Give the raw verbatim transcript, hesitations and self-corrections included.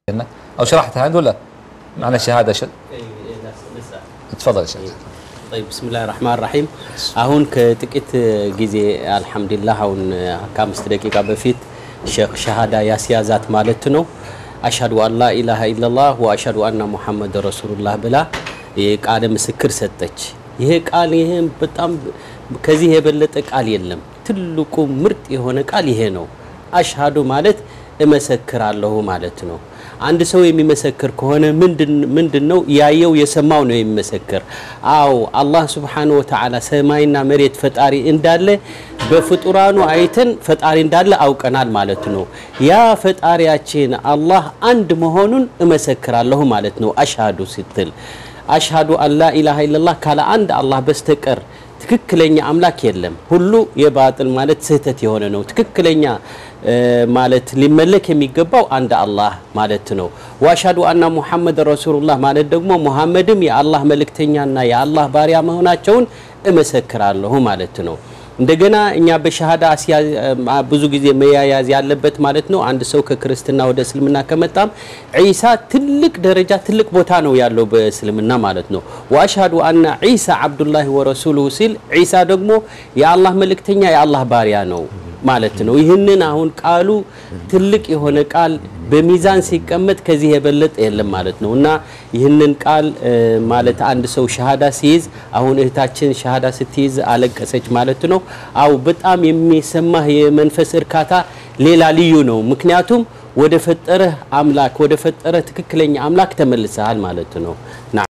أو شرحتها عنده ولا معنا شهادة شد تفضل شيخ. طيب بسم الله الرحمن الرحيم. أهون كتكت جزء الحمد لله هون كم دقيقة بفيت شيخ شهادة ياسيازات مالتنا أشهد أن لا إله إلا الله وأشهد أن محمد رسول الله بلا قال مسكر ستج ይሄ ቃል ይሄን በጣም ከዚህ የበለጠ ቃል የለም ትልቁ ምርጥ የሆነ ቃል ይሄ ነው አሽሃዱ ማለት እመሰክራለሁ ማለት ነው አንድ ሰው የሚመሰክር ከሆነ ምንድን ምንድነው ያየው የሰማው ነው የሚመሰክር አው አላህ Subhanahu Wa Ta'ala ሰማይና መሬት ፈጣሪ እንዳለ በፍጡራኑ አይተን ፈጣሪ እንዳለ አውቀናል ማለት ነው ያ ፈጣሪያችን አላህ አንድ መሆኑን እመሰክራለሁ ማለት ነው አሽሃዱ ስትል أشهد أن لا إله إلا الله كلا عند الله بستكر تككلني أملاك يلم هلو يباطل مالت سهتتي هنا نو تككلني مالت لملك يميقبو عند الله مالتنو وأشهد أن محمد رسول الله مالت دقمو محمد يا الله ملك تنيانا يا الله باريا مهنا تشون امسكر الله مالتنو እንደገና እኛ በሸሃዳ አሲያ ብዙ ጊዜ መያያዝ ያለበት ማለት ነው አንድ ሰው ከክርስቲና ወደ እስልምና ከመጣም ኢሳ ትልቅ ደረጃ ትልቅ ቦታ ነው ያለው በእስልምና ማለት ነው ወአሽሃዱ አና ኢሳ አብዱላህ ወረሱሉሁ ሲል ኢሳ ደግሞ የአላህ መልእክተኛ የአላህ ባሪያ ነው ማለት ነው ይሄንን አሁን ቃሉ ትልቅ የሆነ ቃል በሚዛን ሲቀመጥ ከዚህ የበለጠ የለም ማለት ነውና ይሄንን ቃል ማለት አንድ ሰው ሸሃዳ ሲይዝ አሁን እህታችን ሸሃዳ ስትይዝ አለቀሰች ማለት ነው አው በጣም የሚሰማህ የመንፈስ እርካታ ሌላ ልዩ ነው ምክንያቱም ወደ ፈጠረ አምላክ ወደ ፈጠረ ትክክለኛ አምላክ ተመልሰሃል ማለት ነው